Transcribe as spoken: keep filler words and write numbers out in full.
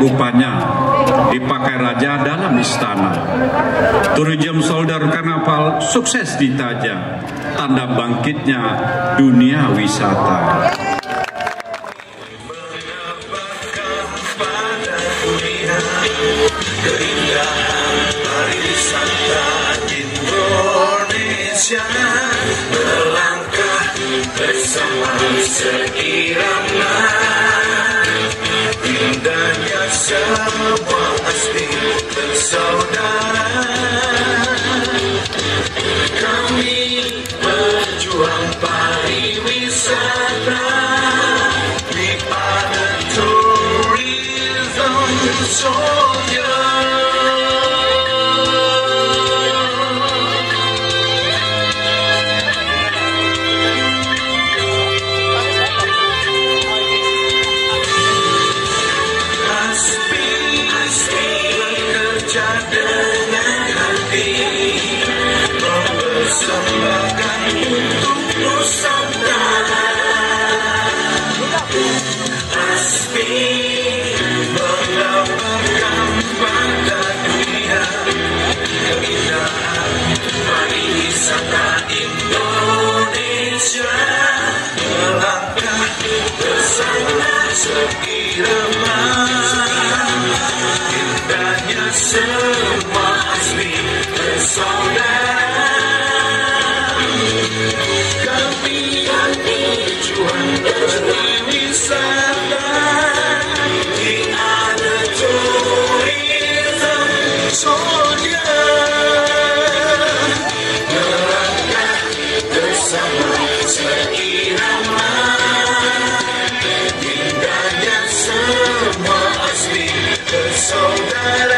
rupanya dipakai raja dalam istana. Tourism Soldier Karnaval sukses ditaja, tanda bangkitnya dunia wisata. Keindahan pariwisata Indonesia, melangkah bersama seirama, indahnya semua asli bersaudara. Kami berjuang pariwisata, we are the tourism soldiers. Dengan hati mempersembahkan untuk Nusantara. Asmi melambangkan pada dunia keindahan pariwisata Indonesia, melangkah bersama seirama, indahnya semua asli bersaudara. Kami kami berjuang berwisata, we are the tourism soldiers. Melangkah bersama seirama, indahnya semua asli bersaudara.